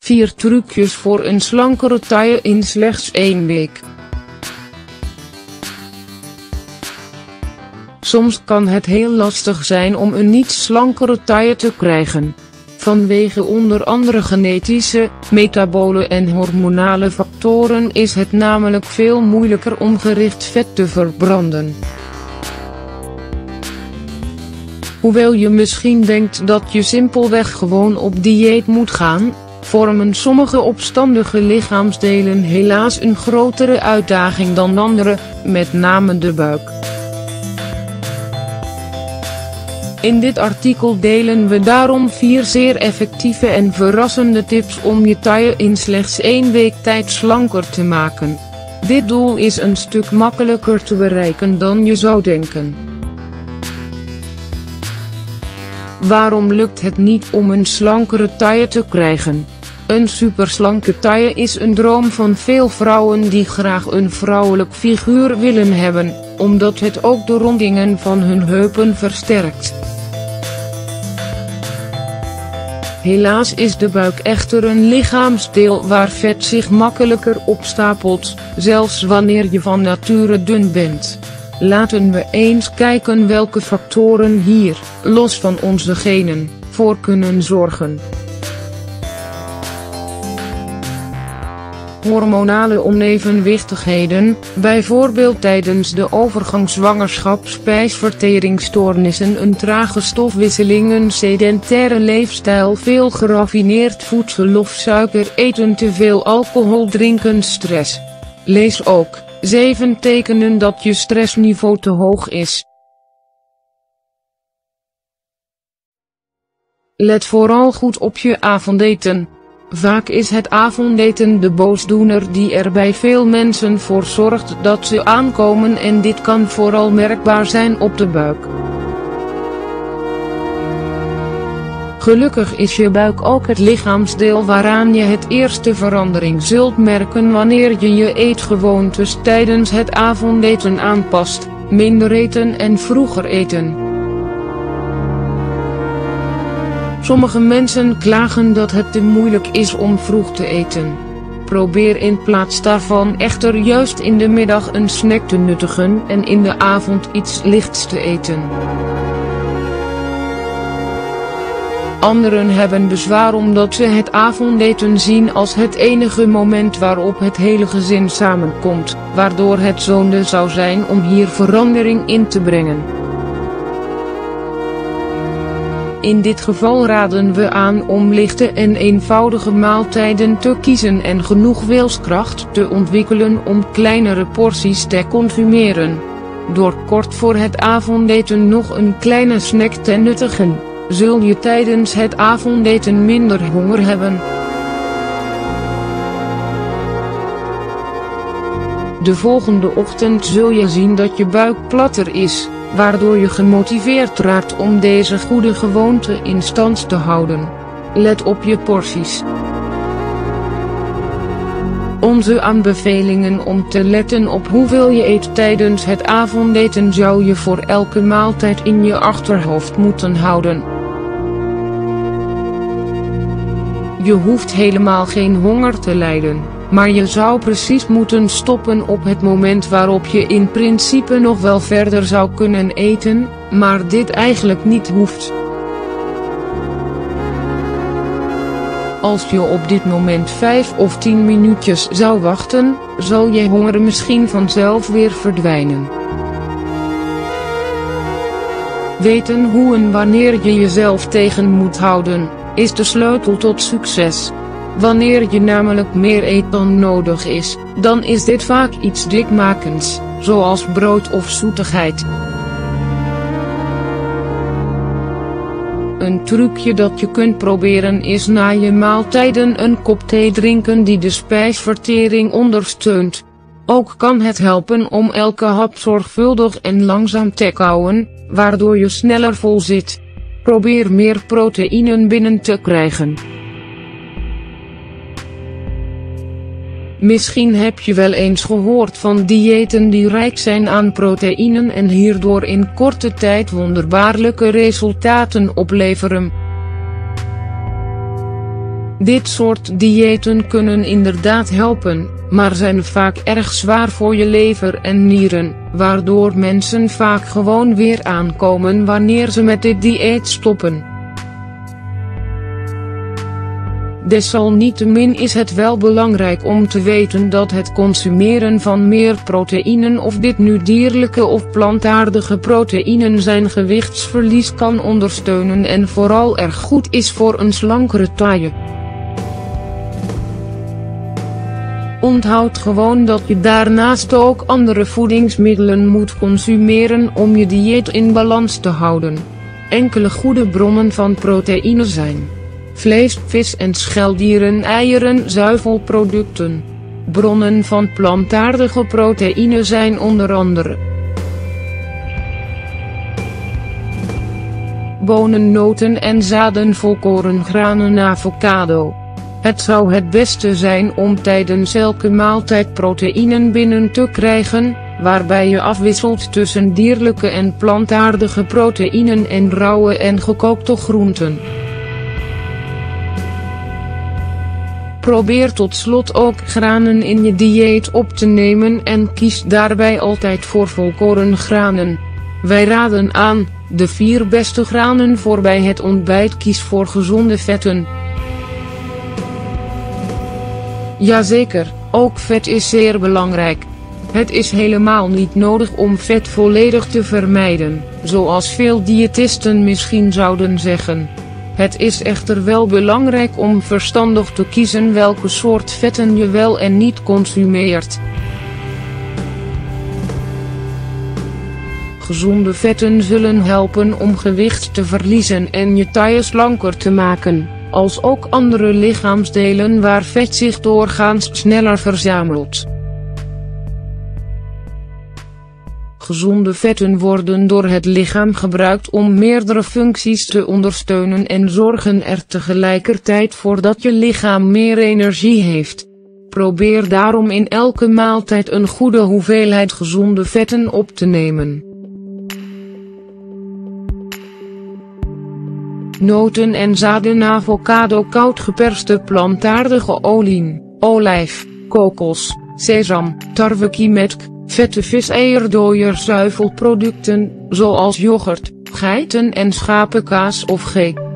4 trucjes voor een slankere taille in slechts 1 week. Soms kan het heel lastig zijn om een niet slankere taille te krijgen. Vanwege onder andere genetische, metabole en hormonale factoren is het namelijk veel moeilijker om gericht vet te verbranden. Hoewel je misschien denkt dat je simpelweg gewoon op dieet moet gaan, vormen sommige opstandige lichaamsdelen helaas een grotere uitdaging dan andere, met name de buik. In dit artikel delen we daarom 4 zeer effectieve en verrassende tips om je taille in slechts 1 week tijd slanker te maken. Dit doel is een stuk makkelijker te bereiken dan je zou denken. Waarom lukt het niet om een slankere taille te krijgen? Een superslanke taille is een droom van veel vrouwen die graag een vrouwelijk figuur willen hebben, omdat het ook de rondingen van hun heupen versterkt. Helaas is de buik echter een lichaamsdeel waar vet zich makkelijker opstapelt, zelfs wanneer je van nature dun bent. Laten we eens kijken welke factoren hier, los van onze genen, voor kunnen zorgen. Hormonale onevenwichtigheden, bijvoorbeeld tijdens de overgangszwangerschap, spijsverteringsstoornissen, een trage stofwisseling, een sedentaire leefstijl, veel geraffineerd voedsel of suiker eten, te veel alcohol drinken, stress. Lees ook 7 tekenen dat je stressniveau te hoog is. Let vooral goed op je avondeten. Vaak is het avondeten de boosdoener die er bij veel mensen voor zorgt dat ze aankomen, en dit kan vooral merkbaar zijn op de buik. Gelukkig is je buik ook het lichaamsdeel waaraan je het eerste verandering zult merken wanneer je je eetgewoontes tijdens het avondeten aanpast, minder eten en vroeger eten. Sommige mensen klagen dat het te moeilijk is om vroeg te eten. Probeer in plaats daarvan echter juist in de middag een snack te nuttigen en in de avond iets lichts te eten. Anderen hebben bezwaar omdat ze het avondeten zien als het enige moment waarop het hele gezin samenkomt, waardoor het zonde zou zijn om hier verandering in te brengen. In dit geval raden we aan om lichte en eenvoudige maaltijden te kiezen en genoeg wilskracht te ontwikkelen om kleinere porties te consumeren. Door kort voor het avondeten nog een kleine snack te nuttigen, zul je tijdens het avondeten minder honger hebben. De volgende ochtend zul je zien dat je buik platter is, waardoor je gemotiveerd raakt om deze goede gewoonte in stand te houden. Let op je porties. Onze aanbevelingen om te letten op hoeveel je eet tijdens het avondeten zou je voor elke maaltijd in je achterhoofd moeten houden. Je hoeft helemaal geen honger te lijden, maar je zou precies moeten stoppen op het moment waarop je in principe nog wel verder zou kunnen eten, maar dit eigenlijk niet hoeft. Als je op dit moment 5 of 10 minuutjes zou wachten, zal je honger misschien vanzelf weer verdwijnen. Weten hoe en wanneer je jezelf tegen moet houden, is de sleutel tot succes. Wanneer je namelijk meer eet dan nodig is, dan is dit vaak iets dikmakends, zoals brood of zoetigheid. Een trucje dat je kunt proberen is na je maaltijden een kop thee drinken die de spijsvertering ondersteunt. Ook kan het helpen om elke hap zorgvuldig en langzaam te kauwen, waardoor je sneller vol zit. Probeer meer proteïnen binnen te krijgen. Misschien heb je wel eens gehoord van diëten die rijk zijn aan proteïnen en hierdoor in korte tijd wonderbaarlijke resultaten opleveren. Dit soort diëten kunnen inderdaad helpen, maar zijn vaak erg zwaar voor je lever en nieren, waardoor mensen vaak gewoon weer aankomen wanneer ze met dit dieet stoppen. Desalniettemin is het wel belangrijk om te weten dat het consumeren van meer proteïnen, of dit nu dierlijke of plantaardige proteïnen zijn, gewichtsverlies kan ondersteunen en vooral erg goed is voor een slankere taille. Onthoud gewoon dat je daarnaast ook andere voedingsmiddelen moet consumeren om je dieet in balans te houden. Enkele goede bronnen van proteïne zijn vlees, vis en scheldieren, eieren, zuivelproducten. Bronnen van plantaardige proteïne zijn onder andere bonen, noten en zaden, volkoren granen, avocado. Het zou het beste zijn om tijdens elke maaltijd proteïnen binnen te krijgen, waarbij je afwisselt tussen dierlijke en plantaardige proteïnen en rauwe en gekookte groenten. Probeer tot slot ook granen in je dieet op te nemen en kies daarbij altijd voor volkoren granen. Wij raden aan, de 4 beste granen voor bij het ontbijt. Kies voor gezonde vetten. Jazeker, ook vet is zeer belangrijk. Het is helemaal niet nodig om vet volledig te vermijden, zoals veel diëtisten misschien zouden zeggen. Het is echter wel belangrijk om verstandig te kiezen welke soort vetten je wel en niet consumeert. Gezonde vetten zullen helpen om gewicht te verliezen en je taille slanker te maken, als ook andere lichaamsdelen waar vet zich doorgaans sneller verzamelt. Gezonde vetten worden door het lichaam gebruikt om meerdere functies te ondersteunen en zorgen er tegelijkertijd voor dat je lichaam meer energie heeft. Probeer daarom in elke maaltijd een goede hoeveelheid gezonde vetten op te nemen. Noten en zaden, avocado, koud geperste plantaardige olie, olijf, kokos, sesam, tarwe, kiemetk, vette vis, eierdooier, zuivelproducten, zoals yoghurt, geiten- en schapenkaas of ghee.